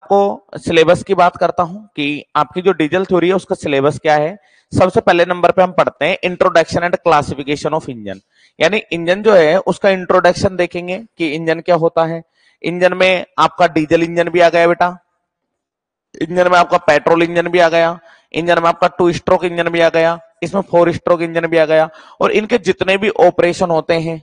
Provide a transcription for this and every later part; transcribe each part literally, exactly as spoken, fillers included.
आपको सिलेबस की बात करता हूं कि आपकी जो डीजल थ्योरी है उसका सिलेबस क्या है। सबसे पहले नंबर पे हम पढ़ते हैं introduction and classification of engine, यानी इंजन जो है उसका इंट्रोडक्शन देखेंगे कि इंजन क्या होता है। इंजन में आपका डीजल इंजन भी आ गया बेटा, इंजन में आपका पेट्रोल इंजन भी आ गया, इंजन में आपका टू स्ट्रोक इंजन भी आ गया, इसमें फोर स्ट्रोक इंजन भी आ गया, और इनके जितने भी ऑपरेशन होते हैं,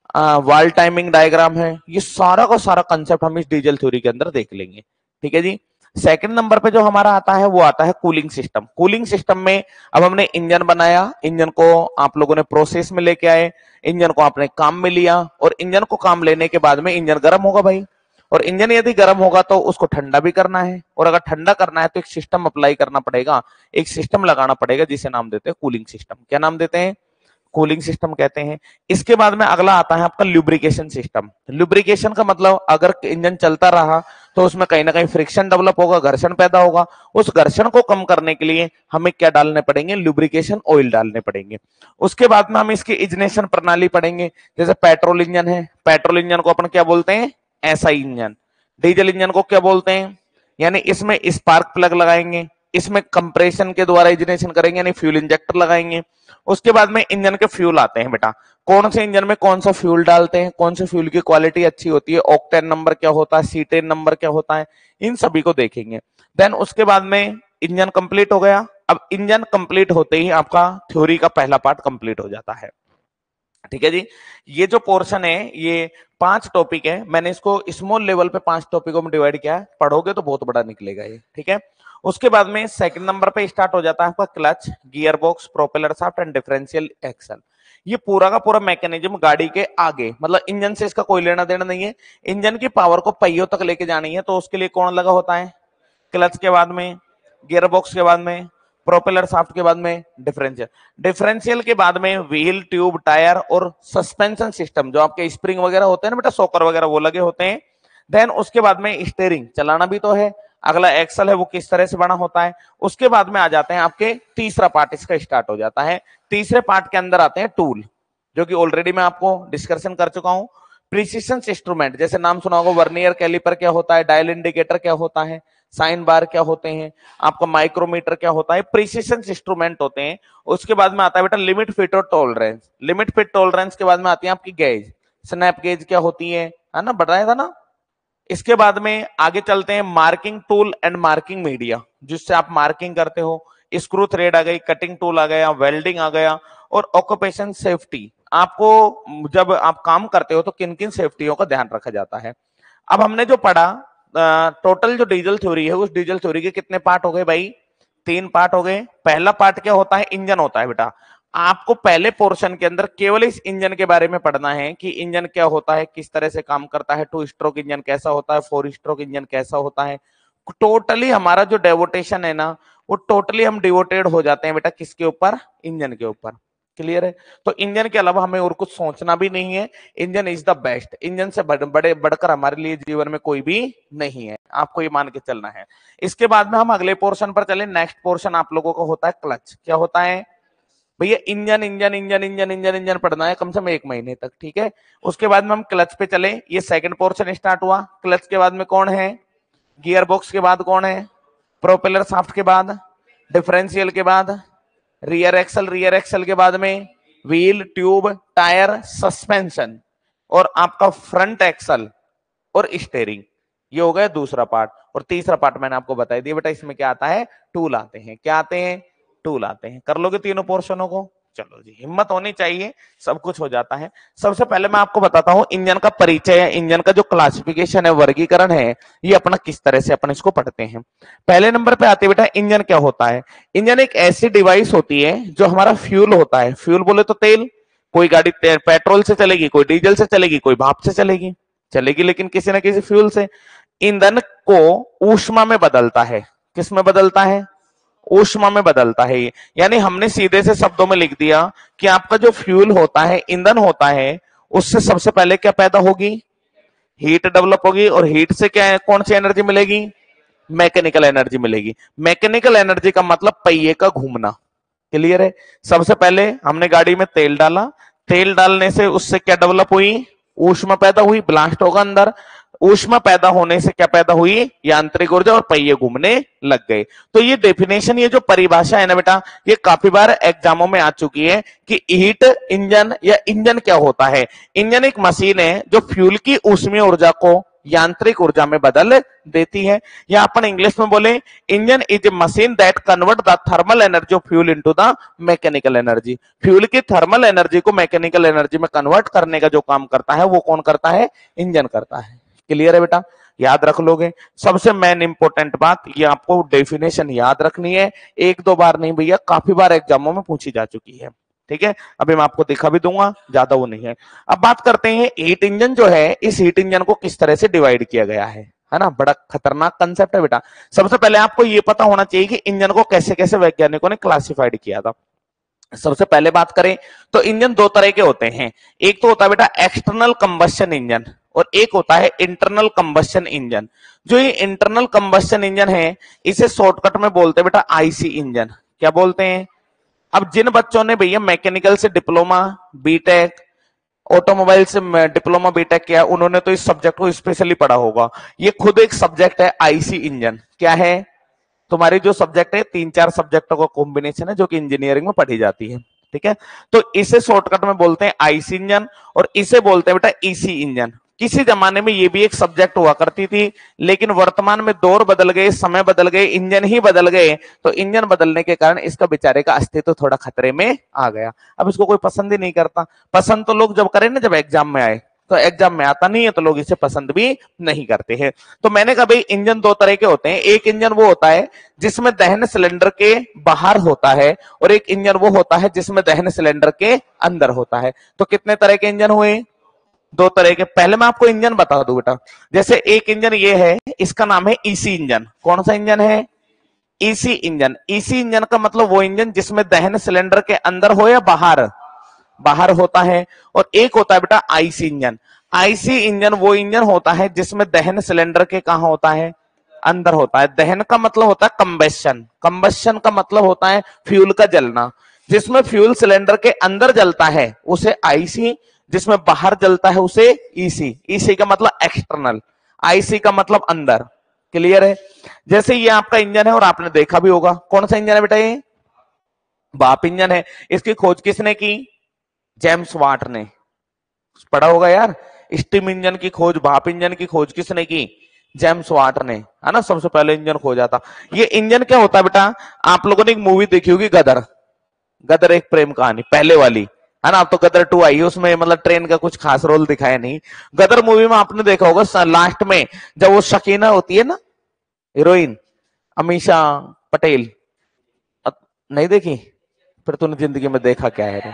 वाल टाइमिंग डायग्राम है, ये सारा का सारा कंसेप्ट हम इस डीजल थ्योरी के अंदर देख लेंगे। ठीक है जी। सेकंड नंबर पे जो हमारा आता है वो आता है कूलिंग सिस्टम। कूलिंग सिस्टम में अब हमने इंजन बनाया, इंजन को आप लोगों ने प्रोसेस में लेके आए, इंजन को आपने काम में लिया, और इंजन को काम लेने के बाद में इंजन गर्म होगा भाई, और इंजन यदि गर्म होगा तो उसको ठंडा भी करना है, और अगर ठंडा करना है तो एक सिस्टम अप्लाई करना पड़ेगा, एक सिस्टम लगाना पड़ेगा जिसे नाम देते हैं कूलिंग सिस्टम। क्या नाम देते हैं? कूलिंग सिस्टम कहते हैं। इसके बाद में अगला आता है आपका ल्यूब्रिकेशन सिस्टम। ल्यूब्रिकेशन का मतलब अगर इंजन चलता रहा तो उसमें कहीं ना कहीं फ्रिक्शन डेवलप होगा, घर्षण पैदा होगा, उस घर्षण को कम करने के लिए हमें क्या डालने पड़ेंगे? ल्यूब्रिकेशन ऑयल डालने पड़ेंगे। उसके बाद में हम इसकी इग्निशन प्रणाली पढ़ेंगे। जैसे पेट्रोल इंजन है, पेट्रोल इंजन को अपन क्या बोलते हैं? SI engine. डीजल इंजन को क्या बोलते हैं? यानी इसमें स्पार्क प्लग लगाएंगे, इसमें कंप्रेशन के द्वारा इग्निशन करेंगे, यानी फ्यूल इंजेक्टर लगाएंगे। उसके बाद में इंजन के फ्यूल आते हैं बेटा, कौन से इंजन में कौन सा फ्यूल डालते हैं, कौन से फ्यूल की क्वालिटी अच्छी होती है, ऑक्टेन नंबर क्या होता है, सीटेन नंबर क्या होता है, इन सभी को देखेंगे। देन उसके बाद में इंजन कंप्लीट हो गया। अब इंजन कंप्लीट होते ही आपका थ्योरी का पहला पार्ट कंप्लीट हो जाता है। ठीक है जी। ये जो पोर्शन है ये पांच टॉपिक है, मैंने इसको स्मॉल लेवल पे पांच टॉपिकों में डिवाइड किया है, पढ़ोगे तो बहुत बड़ा निकलेगा ये। ठीक है। उसके बाद में सेकंड नंबर पे स्टार्ट हो जाता है आपका clutch, gearbox, propeller shaft and differential axle. ये पूरा का पूरा मैकेनिज्म गाड़ी के आगे, मतलब इंजन से इसका कोई लेना देना नहीं है। इंजन की पावर को पहियों तक लेके जानी है तो उसके लिए कौन लगा होता है? क्लच के बाद में गियर बॉक्स के बाद में प्रोपेलर शाफ्ट के बाद में डिफरेंशियल, डिफरेंशियल के बाद में व्हील, ट्यूब, टायर और सस्पेंशन सिस्टम, जो आपके स्प्रिंग वगैरह होते हैं ना बेटा, सॉकर वगैरह, वो लगे होते हैं। देन उसके बाद में स्टीयरिंग, चलाना भी तो है। अगला एक्सल है, वो किस तरह से बना होता है। उसके बाद में आ जाते हैं आपके तीसरा पार्ट, इसका स्टार्ट हो जाता है। तीसरे पार्ट के अंदर आते हैं टूल, जो कि ऑलरेडी मैं आपको डिस्कशन कर चुका हूं। प्रिसिशन इंस्ट्रूमेंट, जैसे नाम सुना होगा, वर्नियर कैलिपर क्या होता है, डायल इंडिकेटर क्या होता है, साइन बार क्या होते हैं, आपका माइक्रोमीटर क्या होता है, प्रिसिशन इंस्ट्रूमेंट होते हैं। उसके बाद में आता है बेटा लिमिट फिट और टॉलरेंस। लिमिट फिट टॉलरेंस के बाद में आती है आपकी गेज, स्नैप गेज क्या होती है है ना, बताया था ना। इसके बाद में आगे चलते हैं marking tool and marking media, जिससे आप मार्किंग करते हो। स्क्रू थ्रेड आ गई, कटिंग टूल आ गया, वेल्डिंग आ गया, और ऑक्यूपेशन सेफ्टी, आपको जब आप काम करते हो तो किन किन सेफ्टियों का ध्यान रखा जाता है। अब हमने जो पढ़ा, टोटल जो डीजल थ्योरी है, उस डीजल थ्योरी के कितने पार्ट हो गए भाई? तीन पार्ट हो गए। पहला पार्ट क्या होता है? इंजन होता है बेटा। आपको पहले पोर्शन के अंदर केवल इस इंजन के बारे में पढ़ना है कि इंजन क्या होता है, किस तरह से काम करता है, टू स्ट्रोक इंजन कैसा होता है, फोर स्ट्रोक इंजन कैसा होता है। टोटली हमारा जो डेवोटेशन है ना, वो टोटली हम डिवोटेड हो जाते हैं बेटा किसके ऊपर? इंजन के ऊपर। क्लियर है? तो इंजन के अलावा हमें और कुछ सोचना भी नहीं है। Engine is the best, engine से बड़े बड़े बढ़कर हमारे लिए जीवन में कोई भी नहीं है, आपको ये मान के चलना है। इसके बाद में हम अगले पोर्शन पर चले। नेक्स्ट पोर्शन आप लोगों का होता है क्लच। क्या होता है भैया? Engine engine engine engine engine engine पढ़ना है कम से कम एक महीने तक। ठीक है। उसके बाद में हम क्लच पे चले, ये सेकंड पोर्शन स्टार्ट हुआ। क्लच के बाद में कौन है? गियर बॉक्स के बाद कौन है? प्रोपेलर शाफ्ट के बाद डिफरेंशियल के बाद रियर एक्सल, रियर एक्सल के बाद में व्हील, ट्यूब, टायर, सस्पेंशन, और आपका फ्रंट एक्सल और स्टीयरिंग। ये हो गया दूसरा पार्ट। और तीसरा पार्ट मैंने आपको बता दिया बेटा, इसमें क्या आता है? टूल आते हैं। क्या आते हैं? टूल आते हैं। कर लोगे तीनों पोर्शनों को? चलो जी, हिम्मत होनी चाहिए, सब कुछ हो जाता है। सबसे पहले मैं आपको बताता हूं इंजन का परिचय है, इंजन का जो क्लासिफिकेशन है, वर्गीकरण है, ये अपना किस तरह से अपन इसको पढ़ते हैं। पहले नंबर पे आते बेटा इंजन क्या होता है। इंजन एक ऐसी डिवाइस होती है जो हमारा फ्यूल होता है। फ्यूल बोले तो तेल। कोई गाड़ी पेट्रोल से चलेगी, कोई डीजल से चलेगी, कोई भाप से चलेगी चलेगी लेकिन किसी ना किसी फ्यूल से। ईंधन को ऊष्मा में बदलता है। किस में बदलता है? ऊष्मा में बदलता है। यानी हमने सीधे से शब्दों में लिख दिया कि आपका जो फ्यूल होता है, ईंधन होता है, उससे सबसे पहले क्या पैदा होगी? हीट डेवलप होगी। और हीट से क्या है, कौन सी एनर्जी मिलेगी? मैकेनिकल एनर्जी मिलेगी। मैकेनिकल एनर्जी का मतलब पहिए का घूमना। क्लियर है? सबसे पहले हमने गाड़ी में तेल डाला, तेल डालने से उससे क्या डेवलप हुई? ऊष्मा पैदा हुई, ब्लास्ट होगा अंदर, ऊष्मा पैदा होने से क्या पैदा हुई, यांत्रिक ऊर्जा, और पहिए घूमने लग गए। तो ये डेफिनेशन, ये जो परिभाषा है ना बेटा, ये काफी बार एग्जामों में आ चुकी है कि हीट इंजन या इंजन क्या होता है। इंजन एक मशीन है जो फ्यूल की ऊष्मीय ऊर्जा को यांत्रिक ऊर्जा में बदल देती है, या अपन इंग्लिश में बोले engine is a machine that convert the thermal energy of fuel into the mechanical energy. Fuel की थर्मल एनर्जी को मैकेनिकल एनर्जी में कन्वर्ट करने का जो काम करता है वो कौन करता है, इंजन करता है। क्लियर है बेटा, याद रख लोगे। सबसे मेन इंपॉर्टेंट बात, ये आपको डेफिनेशन याद रखनी है, एक दो बार नहीं भैया, काफी बार एग्जामों में पूछी जा चुकी है। ठीक है, अभी मैं आपको दिखा भी दूंगा, ज्यादा वो नहीं है। अब बात करते हैं हीट इंजन जो है, इस हीट इंजन को किस तरह से डिवाइड किया गया है है ना, बड़ा खतरनाक कंसेप्ट है बेटा। सबसे पहले आपको ये पता होना चाहिए कि इंजन को कैसे कैसे वैज्ञानिकों ने क्लासिफाइड किया था। सबसे पहले बात करें तो इंजन दो तरह के होते हैं, एक तो होता है बेटा एक्सटर्नल कंबस्शन इंजन, और एक होता है इंटरनल कंबस्शन इंजन। जो ये इंटरनल कंबस्शन इंजन है, इसे शॉर्टकट में बोलते हैं बेटा आईसी इंजन। क्या बोलते हैं? अब जिन बच्चों ने भैया मैकेनिकल से डिप्लोमा, बीटेक, ऑटोमोबाइल से डिप्लोमा, बीटेक किया, उन्होंने तो इस सब्जेक्ट को स्पेशली पढ़ा होगा। ये खुद एक सब्जेक्ट है आईसी इंजन। क्या है? तुम्हारी जो सब्जेक्ट है, तीन चार सब्जेक्टों का कॉम्बिनेशन है जो कि इंजीनियरिंग में पढ़ी जाती है। ठीक है, तो इसे शॉर्टकट में बोलते हैं आईसी इंजन, और इसे बोलते हैं बेटा ईसी इंजन। किसी जमाने में ये भी एक सब्जेक्ट हुआ करती थी, लेकिन वर्तमान में दौर बदल गए, समय बदल गए, इंजन ही बदल गए, तो इंजन बदलने के कारण इसका बेचारे का अस्तित्व थोड़ा खतरे में आ गया। अब इसको कोई पसंद ही नहीं करता। पसंद तो लोग जब करें ना, जब एग्जाम में आए, तो एग्जाम में आता नहीं है तो लोग इसे पसंद भी नहीं करते हैं। तो मैंने कहा भाई इंजन दो तरह के होते हैं, एक इंजन वो होता है जिसमें दहन सिलेंडर के बाहर होता है, और एक इंजन वो होता है जिसमें दहन सिलेंडर के अंदर होता है। तो कितने तरह के इंजन हुए? दो तरह के। पहले मैं आपको इंजन बता दूं बेटा, जैसे एक इंजन ये है, इसका नाम है ईसी इंजन। कौन सा इंजन है? EC engine. ईसी इंजन का मतलब वो इंजन जिसमें दहन सिलेंडर के अंदर हो या बाहर, बाहर होता है। और एक होता है बेटा आईसी इंजन। आईसी इंजन वो इंजन होता है जिसमें दहन सिलेंडर के कहां होता है, अंदर होता है। दहन का मतलब होता है कंबेशन, कंबेशन का मतलब होता है फ्यूल का जलना। जिसमें फ्यूल सिलेंडर के अंदर जलता है उसे आईसी, जिसमें बाहर जलता है उसे ईसी। ईसी का मतलब एक्सटर्नल, आईसी का मतलब अंदर। क्लियर है? जैसे ये आपका इंजन है, और आपने देखा भी होगा, कौन सा इंजन है बेटा? ये भाप इंजन है। इसकी खोज किसने की? जेम्स वाट ने। पढ़ा होगा यार, स्टीम इंजन की खोज, भाप इंजन की खोज किसने की? जेम्स वाट ने, है ना, सबसे पहले इंजन खोजा था। ये इंजन क्या होता है बेटा? आप लोगों ने एक मूवी देखी होगी गदर, गदर एक प्रेम कहानी, पहले वाली, है ना। अब तो गदर टू आई है, उसमें मतलब ट्रेन का कुछ खास रोल दिखाया नहीं। गदर मूवी में आपने देखा होगा लास्ट में जब वो शकीना होती है ना, हीरोइन अमीषा पटेल, नहीं देखी? फिर तूने जिंदगी में देखा क्या है?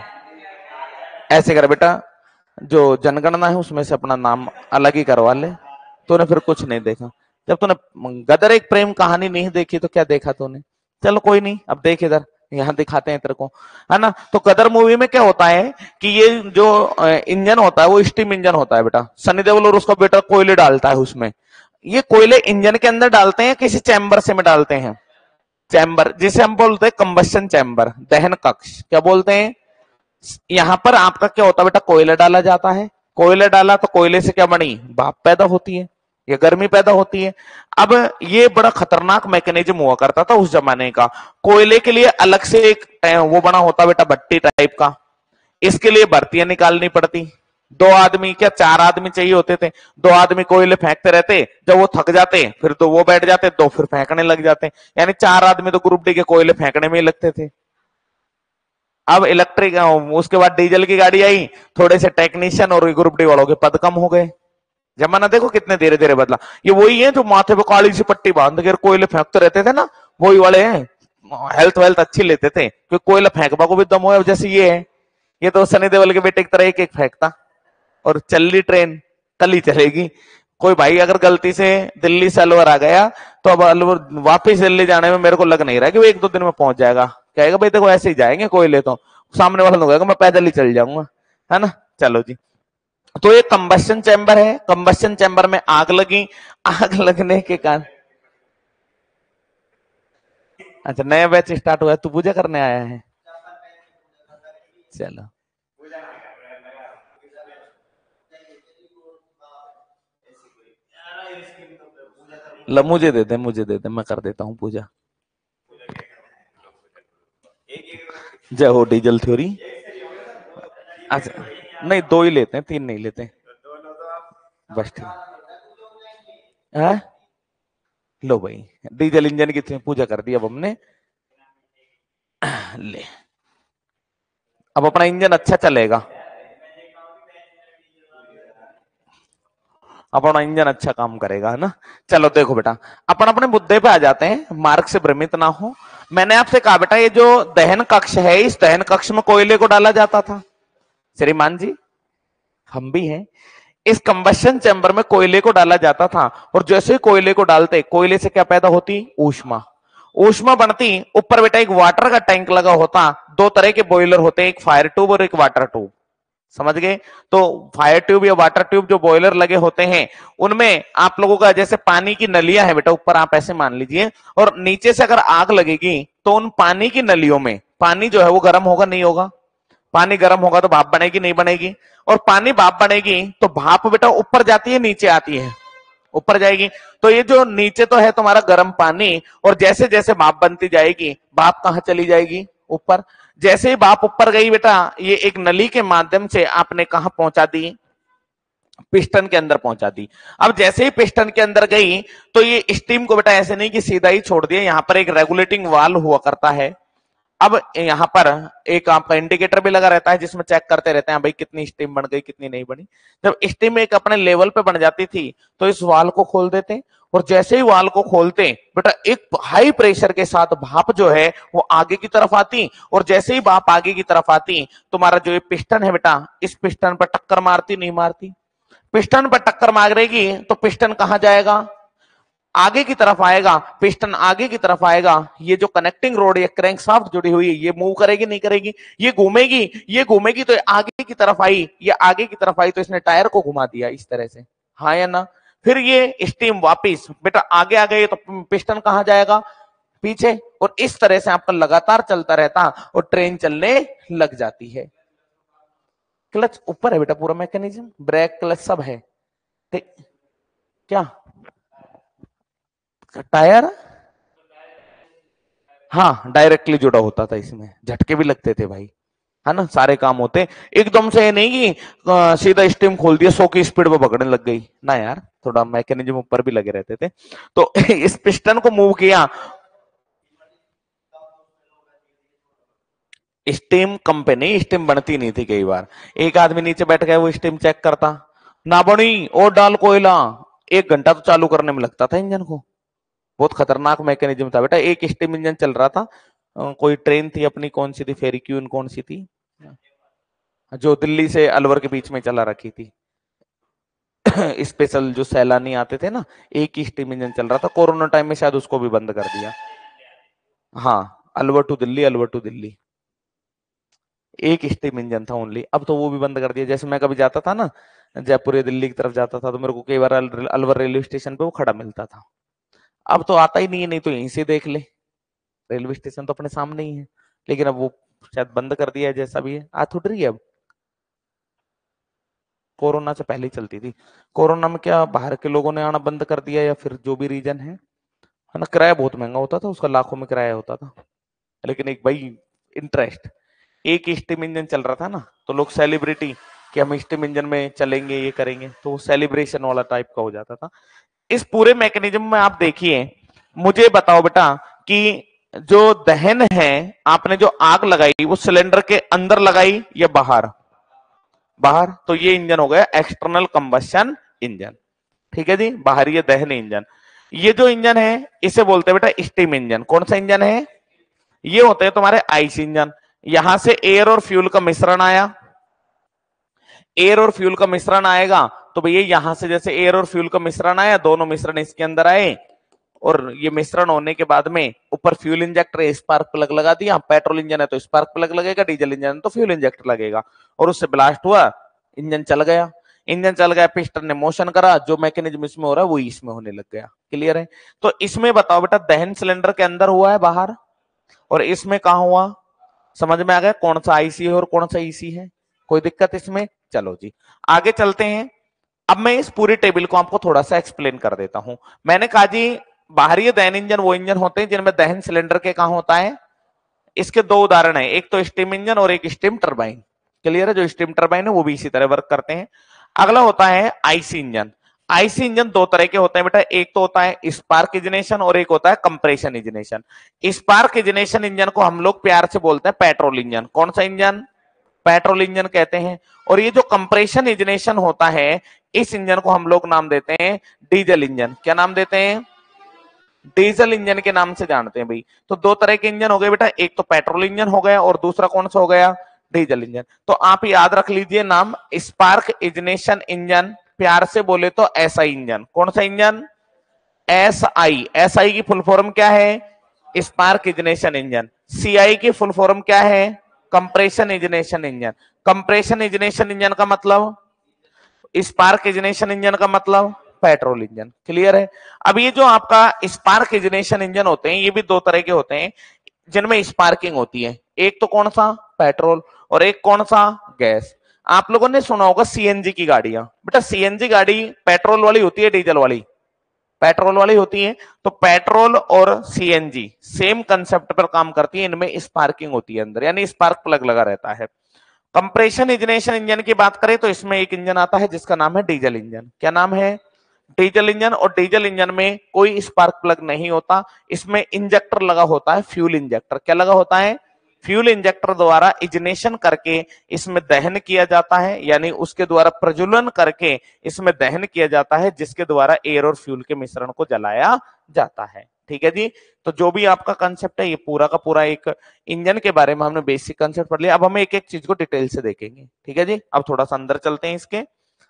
ऐसे कर बेटा, जो जनगणना है उसमें से अपना नाम अलग ही करवा ले। तूने फिर कुछ नहीं देखा। जब तूने गदर एक प्रेम कहानी नहीं देखी तो क्या देखा तूने? चलो कोई नहीं, अब देख इधर, यहाँ दिखाते हैं तेरे को, है ना। तो गदर मूवी में क्या होता है कि ये जो इंजन होता है वो स्टीम इंजन होता है बेटा। सनी देओल और उसका बेटा कोयले डालता है उसमें। ये कोयले इंजन के अंदर डालते हैं, किसी चैम्बर से में डालते हैं, चैम्बर जिसे हम बोलते हैं कंबस्शन चैम्बर, दहन कक्ष। क्या बोलते हैं? यहां पर आपका क्या होता है बेटा? कोयला डाला जाता है। कोयला डाला तो कोयले से क्या बनी? भाप पैदा होती है, ये गर्मी पैदा होती है। अब ये बड़ा खतरनाक मैकेनिज्म हुआ करता था उस जमाने का। कोयले के लिए अलग से एक वो बना होता बेटा, भट्टी टाइप का। इसके लिए भर्तियां निकालनी पड़ती। दो आदमी, क्या चार आदमी चाहिए होते थे। दो आदमी कोयले फेंकते रहते, जब वो थक जाते फिर तो वो बैठ जाते, दो फिर फेंकने लग जाते, यानी चार आदमी तो ग्रुप डी के कोयले फेंकने में ही लगते थे। अब इलेक्ट्रिक, उसके बाद डीजल की गाड़ी आई, थोड़े से टेक्नीशियन और ग्रुप डी वालों के पद कम हो गए। जमाना देखो कितने धीरे धीरे बदला। ये वही है जो माथे पे काली सी पट्टी बांध के कोयले फेंकते रहते थे ना, वही वाले हैं। हेल्थ वेल्थ अच्छी लेते थे, क्योंकि कोयला फेंकबा को भी दम हो। जैसे ये है, ये तो सनी देओल के बेटे की तरह एक एक फेंकता, और चल ली ट्रेन, कल ही चलेगी। कोई भाई अगर गलती से दिल्ली से अलवर आ गया, तो अब अलवर वापिस दिल्ली जाने में मेरे को लग नहीं रहा कि वो एक दो दिन में पहुंच जाएगा। कहेगा भाई देखो ऐसे ही जाएंगे कोयले, तो सामने वाला लोग कहेगा मैं पैदल ही चल जाऊंगा, है ना। चलो जी, तो ये कंबस्शन चैम्बर है। कंबस्शन चैम्बर में आग लगी, आग लगने के कारण, अच्छा नया बैच स्टार्ट हुआ है, तू पूजा करने आया है? चलो ल मुझे दे दे, मुझे दे दे, मैं कर देता हूँ पूजा। जय हो डीजल थ्योरी। अच्छा नहीं, दो ही लेते हैं, तीन नहीं लेते। बस ठीक है। लो भाई, डीजल इंजन की पूजा कर दी अब हमने। ले, अब अपना इंजन अच्छा चलेगा, अपना इंजन अच्छा काम करेगा, है ना। चलो देखो बेटा, अपन अपने मुद्दे पे आ जाते हैं, मार्ग से भ्रमित ना हो। मैंने आपसे कहा बेटा, ये जो दहन कक्ष है, इस दहन कक्ष में कोयले को डाला जाता था। श्रीमान जी, हम भी हैं। इस कंबशन चैम्बर में कोयले को डाला जाता था, और जैसे ही कोयले को डालते, कोयले से क्या पैदा होती? ऊष्मा। ऊष्मा बनती, ऊपर बेटा एक वाटर का टैंक लगा होता। दो तरह के बॉयलर होते हैं, एक फायर ट्यूब और एक वाटर ट्यूब, समझ गए। तो फायर ट्यूब या वाटर ट्यूब जो बॉयलर लगे होते हैं, उनमें आप लोगों का जैसे पानी की नलियां है बेटा, ऊपर आप ऐसे मान लीजिए, और नीचे से अगर आग लगेगी तो उन पानी की नलियों में पानी जो है वो गर्म होगा नहीं होगा? पानी गर्म होगा तो भाप बनेगी नहीं बनेगी? और पानी भाप बनेगी तो भाप बेटा ऊपर जाती है नीचे आती है? ऊपर जाएगी। तो ये जो नीचे तो है तुम्हारा गर्म पानी, और जैसे जैसे भाप बनती जाएगी, भाप कहां चली जाएगी? ऊपर। जैसे ही भाप ऊपर गई बेटा, ये एक नली के माध्यम से आपने कहां पहुंचा दी? पिस्टन के अंदर पहुंचा दी। अब जैसे ही पिस्टन के अंदर गई, तो ये स्टीम को बेटा ऐसे नहीं कि सीधा ही छोड़ दिया, यहां पर एक रेगुलेटिंग वाल्व हुआ करता है। अब यहां पर एक आपका इंडिकेटर भी लगा रहता है, जिसमें चेक करते रहते हैं भाई कितनी स्टीम बन गई कितनी नहीं बनी। जब स्टीम एक अपने लेवल पे बन जाती थी, तो इस वाल्व को खोल देते, और जैसे ही वाल्व को खोलते बेटा, एक हाई प्रेशर के साथ भाप जो है वो आगे की तरफ आती, और जैसे ही भाप आगे की तरफ आती, तुम्हारा जो ये पिस्टन है बेटा, इस पिस्टन पर टक्कर मारती नहीं मारती? पिस्टन पर टक्कर मारेगी तो पिस्टन कहां जाएगा? आगे की तरफ आएगा। पिस्टन आगे की तरफ आएगा, ये जो कनेक्टिंग रोड या क्रैंक शाफ्ट जुड़ी हुई है, ये मूव करेगी नहीं करेगी? ये घूमेगी, ये घूमेगी तो आगे की तरफ आई, ये आगे की तरफ आई तो इसने टायर को घुमा दिया इस तरह से, हाँ या ना? फिर ये स्टीम वापिस बेटा आगे आ गई, तो पिस्टन कहां जाएगा? पीछे। और इस तरह से आपका लगातार चलता रहता, और ट्रेन चलने लग जाती है। क्लच ऊपर है बेटा, पूरा मैकेनिज्म, ब्रेक क्लच सब है। क्या टायर? हाँ, डायरेक्टली जुड़ा होता था, इसमें झटके भी लगते थे भाई, है ना, सारे काम होते एकदम से। नहीं कि सीधा स्टीम खोल दिया, सौ की स्पीड पे पकड़ने लग गई ना यार, थोड़ा मैकेनिज्म ऊपर भी लगे रहते थे। तो इस पिस्टन को मूव किया, स्टीम कम पे नहीं, स्टीम बनती नहीं थी। कई बार एक आदमी नीचे बैठ गया, वो स्टीम चेक करता, ना बनी और डाल कोयला। एक घंटा तो चालू करने में लगता था इंजन को। बहुत खतरनाक मैकेनिज्म था बेटा। एक स्टीम इंजन चल रहा था, कोई ट्रेन थी अपनी, कौन सी थी, फेरी क्यून कौन सी थी, जो दिल्ली से अलवर के बीच में चला रखी थी। स्पेशल जो सैलानी आते थे ना, एक ही स्टीम इंजन चल रहा था। कोरोना टाइम में शायद उसको भी बंद कर दिया। हाँ, अलवर टू दिल्ली, अलवर टू दिल्ली, एक स्टीम इंजन था ओनली। अब तो वो भी बंद कर दिया। जैसे मैं कभी जाता था ना जयपुर या दिल्ली की तरफ जाता था, तो मेरे को कई बार अलवर रेलवे स्टेशन पे वो खड़ा मिलता था। अब तो आता ही नहीं है, नहीं तो यहीं से देख ले, रेलवे स्टेशन तो अपने सामने ही है। लेकिन अब वो शायद बंद कर दिया है, जैसा भी है। आ थुट रही है अब, कोरोना से पहले ही चलती थी। कोरोना में क्या बाहर के लोगों ने आना बंद कर दिया, या फिर जो भी रीजन है, है ना। किराया बहुत महंगा होता था उसका, लाखों में किराया होता था। लेकिन एक भाई इंटरेस्ट, एक स्टीम इंजन चल रहा था ना, तो लोग सेलिब्रिटी कि हम स्टीम इंजन में चलेंगे, ये करेंगे, तो सेलिब्रेशन वाला टाइप का हो जाता था। इस पूरे मैकेनिज्म में आप देखिए, मुझे बताओ बेटा कि जो दहन है, आपने जो आग लगाई वो सिलेंडर के अंदर लगाई या बाहर? बाहर। तो ये इंजन हो गया एक्सटर्नल कंबशन इंजन, ठीक है जी, बाहरी ये दहन इंजन। ये जो इंजन है इसे बोलते हैं बेटा स्टीम इंजन। कौन सा इंजन है? ये होते हैं तुम्हारे आइस इंजन। यहां से एयर और फ्यूल का मिश्रण आया, एयर और फ्यूल का मिश्रण आएगा तो भैया यहां से जैसे एयर और फ्यूल का मिश्रण आया, दोनों मिश्रण इसके अंदर आए, और ये मिश्रण होने के बाद में ऊपर फ्यूल इंजेक्टर स्पार्क प्लग लगा दिया। पेट्रोल इंजन है तो स्पार्क प्लग लगेगा, डीजल इंजन है तो फ्यूल इंजेक्टर लगेगा, और उससे ब्लास्ट हुआ, इंजन चल गया। इंजन चल गया, पिस्टन ने मोशन करा, जो मैकेनिज्म इसमें हो रहा है वो इसमें होने लग गया। क्लियर है? तो इसमें बताओ बेटा, दहन सिलेंडर के अंदर हुआ है बाहर, और इसमें कहा हुआ? समझ में आ गया कौन सा आईसी है और कौन सा ईसी है? कोई दिक्कत इसमें? चलो जी आगे चलते हैं। अब मैं इस पूरी टेबल को आपको थोड़ा सा एक्सप्लेन कर देता हूं। मैंने कहा जी बाहरी दहन इंजन वो इंजन होते हैं जिनमें दहन सिलेंडर के कहां होता है, इसके दो उदाहरण है, एक तो स्टीम इंजन और एक स्टीम टरबाइन। क्लियर है? जो स्टीम टरबाइन है वो भी इसी तरह वर्क करते हैं। अगला होता है आईसी इंजन। आईसी इंजन दो तरह के होते हैं बेटा, एक तो होता है स्पार्क इजनेशन और एक होता है compression ignition. Spark ignition engine को हम लोग प्यार से बोलते हैं पेट्रोल इंजन। कौन सा इंजन? पेट्रोल इंजन कहते हैं। और ये जो कंप्रेशन इजनेशन होता है इस इंजन को हम लोग नाम देते हैं डीजल इंजन। क्या नाम देते हैं? डीजल इंजन के नाम से जानते हैं भाई। तो दो तरह के इंजन हो गए बेटा, एक तो पेट्रोल इंजन हो गया और दूसरा कौन सा हो गया? Diesel engine. तो आप याद रख लीजिए नाम स्पार्क इग्निशन इंजन, प्यार से बोले तो एसआई इंजन। कौन सा इंजन? एसआई। एसआई की फुल फॉर्म क्या है? Spark ignition engine. सीआई की फुल फॉर्म क्या है? Compression ignition engine. Compression ignition engine का मतलब, स्पार्क इग्निशन इंजन का मतलब पेट्रोल इंजन। क्लियर है? अब ये जो आपका स्पार्क इग्निशन इंजन होते हैं ये भी दो तरह के होते हैं जिनमें स्पार्किंग होती है। एक तो कौन सा? पेट्रोल, और एक कौन सा? गैस। आप लोगों ने सुना होगा सीएनजी की गाड़ियां। बेटा सीएनजी गाड़ी पेट्रोल वाली होती है डीजल वाली? पेट्रोल वाली होती है। तो पेट्रोल और सीएनजी सेम कंसेप्ट पर काम करती है, इनमें स्पार्किंग होती है अंदर, यानी स्पार्क प्लग लगा रहता है। कंप्रेशन इग्निशन इंजन की बात करें तो इसमें एक इंजन आता है जिसका नाम है डीजल इंजन। क्या नाम है? Diesel engine. और डीजल इंजन में कोई स्पार्क प्लग नहीं होता, इसमें इंजेक्टर लगा होता है, फ्यूल इंजेक्टर। क्या लगा होता है? फ्यूल इंजेक्टर द्वारा इग्निशन करके इसमें दहन किया जाता है, यानी उसके द्वारा प्रज्वलन करके इसमें दहन किया जाता है जिसके द्वारा एयर और फ्यूल के मिश्रण को जलाया जाता है। ठीक है जी? तो जो भी आपका कंसेप्ट है ये पूरा का पूरा एक इंजन के बारे में हमने बेसिक कंसेप्ट पढ़ लिया। अब हम एक एक चीज को डिटेल से देखेंगे। ठीक है जी? अब थोड़ा सा अंदर चलते हैं। इसके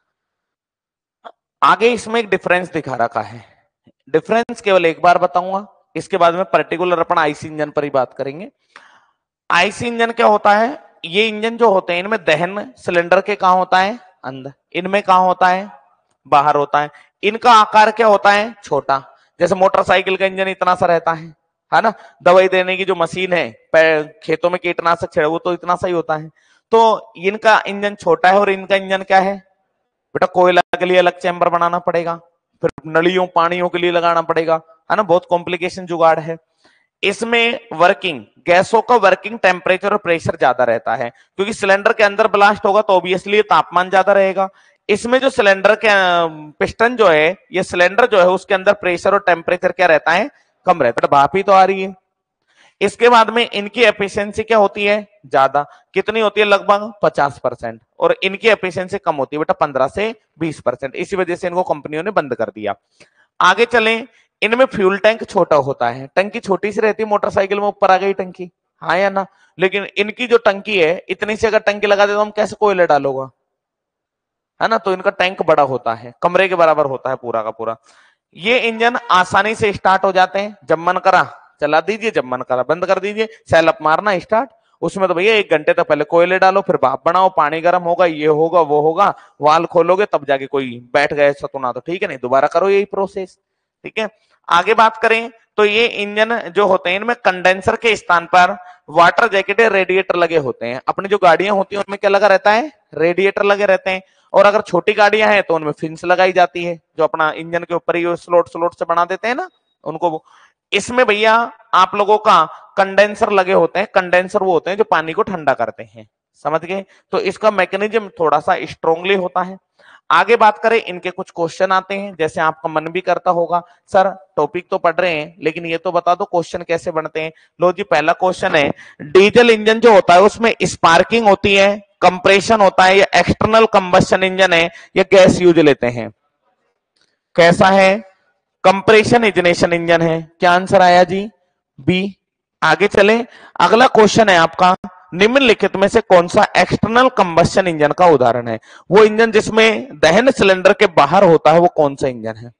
आगे इसमें एक डिफरेंस दिखा रखा है, डिफरेंस केवल एक बार बताऊंगा, इसके बाद में पर्टिकुलर अपन आईसी इंजन पर ही बात करेंगे। आईसी इंजन क्या होता है? ये इंजन जो होते हैं इनमें दहन सिलेंडर के कहां होता है? अंदर। इनमें कहां होता है? बाहर होता है। इनका आकार क्या होता है? छोटा। जैसे मोटरसाइकिल का इंजन इतना सा रहता है, है ना? दवाई देने की जो मशीन है, खेतों में कीटनाशक छिड़े वो तो इतना सा ही होता है। तो इनका इंजन छोटा है और इनका इंजन क्या है? बेटा कोयला के लिए अलग चैम्बर बनाना पड़ेगा, फिर नलियों पानियों के लिए लगाना पड़ेगा, है ना? बहुत कॉम्प्लिकेशन जुगाड़ है। इसमें वर्किंग गैसों का वर्किंग टेम्परेचर और प्रेशर ज्यादा रहता है क्योंकि सिलेंडर के अंदर ब्लास्ट होगा तो ऑब्वियसली तापमान ज्यादा रहेगा। इसमें जो सिलेंडर के पिस्टन जो है, ये सिलेंडर जो है उसके अंदर प्रेशर और टेम्परेचर क्या रहता है? कम रहता है। भाप ही तो आ रही है। इसके बाद में इनकी एफिशिएंसी क्या होती है? ज्यादा। कितनी होती है? लगभग पचास परसेंट। और इनकी एफिशिएंसी कम होती है बेटा पंद्रह से बीस परसेंट। इसी वजह से इनको कंपनियों ने बंद कर दिया। आगे चलें, इनमें फ्यूल टैंक छोटा होता है। टंकी छोटी सी रहती है, मोटरसाइकिल में ऊपर आ गई टंकी, हाँ या ना? लेकिन इनकी जो टंकी है इतनी सी अगर टंकी लगा दे तो हम कैसे कोयला डालोगा, है ना? तो इनका टैंक बड़ा होता है, कमरे के बराबर होता है पूरा का पूरा। ये इंजन आसानी से स्टार्ट हो जाते हैं, जब मन करा चला दीजिए, जब मन करा बंद कर दीजिए। सैलअप मारना स्टार्ट, उसमें तो भैया एक घंटे तक पहले कोयले डालो, फिर भाप बनाओ, पानी गर्म होगा, ये होगा वो होगा, वाल खोलोगे तब जाके कोई बैठ गए सतुना, तो ठीक है, नहीं दोबारा करो यही प्रोसेस। ठीक है? आगे बात करें तो ये इंजन जो होते हैं इनमें कंडेंसर के स्थान पर वाटर जैकेट रेडिएटर लगे होते हैं। अपनी जो गाड़ियां होती हैं उनमें क्या लगा रहता है? रेडिएटर लगे रहते हैं। और अगर छोटी गाड़ियां हैं तो उनमें फिन्स लगाई जाती है, जो अपना इंजन के ऊपर ही स्लोट स्लोट से बना देते हैं ना उनको। इसमें भैया आप लोगों का कंडेंसर लगे होते हैं। कंडेंसर वो होते हैं जो पानी को ठंडा करते हैं, समझ गए? तो इसका मैकेनिज्म थोड़ा सा स्ट्रांगली होता है। आगे बात करें, इनके कुछ क्वेश्चन आते हैं, जैसे आपका मन भी करता होगा सर टॉपिक तो पढ़ रहे हैं लेकिन ये तो बता दो क्वेश्चन कैसे बनते हैं। लो जी, पहला क्वेश्चन है, डीजल इंजन जो होता है उसमें स्पार्किंग होती है, कंप्रेशन होता है, या एक्सटर्नल कंबस्शन इंजन है, या गैस यूज लेते हैं? कैसा है? कंप्रेशन इग्निशन इंजन है। क्या आंसर आया जी? बी। आगे चले, अगला क्वेश्चन है आपका, निम्नलिखित में से कौन सा एक्सटर्नल कंबस्शन इंजन का उदाहरण है? वो इंजन जिसमें दहन सिलेंडर के बाहर होता है वो कौन सा इंजन है?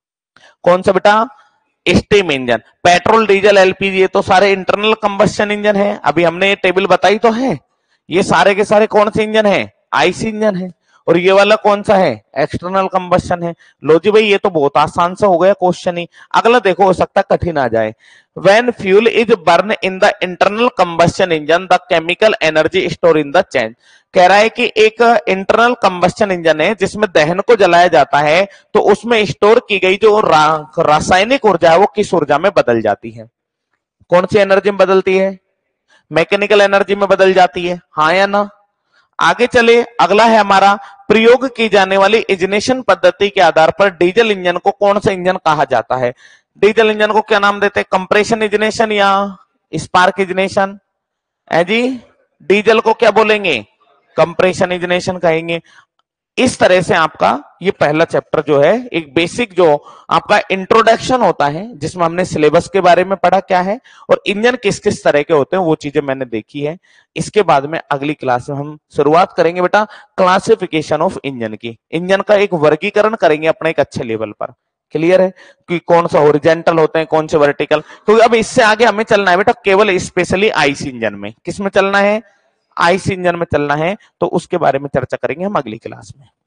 कौन सा बेटा? Steam engine. Petrol, diesel, LPG ये तो सारे इंटरनल कंबस्शन इंजन है। अभी हमने ये टेबल बताई तो है, ये सारे के सारे कौन से इंजन है? आईसी इंजन है। और ये वाला कौन सा है, एक्सटर्नल कंबस्शन है। लो जी भाई, ये तो बहुत आसान सा हो गया क्वेश्चन ही। अगला देखो, हो सकता है कठिन आ जाए। When fuel is burned in the internal combustion engine, the chemical energy stored in the chain। कह रहा है कि एक इंटरनल कंबस्शन इंजन है जिसमें दहन को जलाया जाता है, तो उसमें स्टोर की गई जो रा, रासायनिक ऊर्जा है वो किस ऊर्जा में बदल जाती है? कौन सी एनर्जी में बदलती है? मैकेनिकल एनर्जी में बदल जाती है, हाँ या ना? आगे चले, अगला है हमारा, प्रयोग की जाने वाली इग्निशन पद्धति के आधार पर डीजल इंजन को कौन सा इंजन कहा जाता है? डीजल इंजन को क्या नाम देते हैं, कंप्रेशन इग्निशन या स्पार्क इग्निशन? है जी, डीजल को क्या बोलेंगे, कंप्रेशन इग्निशन कहेंगे। इस तरह से आपका ये पहला चैप्टर जो है, एक बेसिक जो आपका इंट्रोडक्शन होता है, जिसमें हमने सिलेबस के बारे में पढ़ा क्या है और इंजन किस किस तरह के होते हैं, वो चीजें मैंने देखी है। इसके बाद में अगली क्लास में हम शुरुआत करेंगे बेटा क्लासिफिकेशन ऑफ इंजन की। इंजन का एक वर्गीकरण करेंगे अपने एक अच्छे लेवल पर। क्लियर है कि कौन सा हॉरिजॉन्टल होते हैं, कौन से वर्टिकल। क्योंकि अब इससे आगे हमें चलना है बेटा केवल स्पेशली आईसी इंजन में। किस में चलना है? आईसी इंजन में चलना है। तो उसके बारे में चर्चा करेंगे हम अगली क्लास में।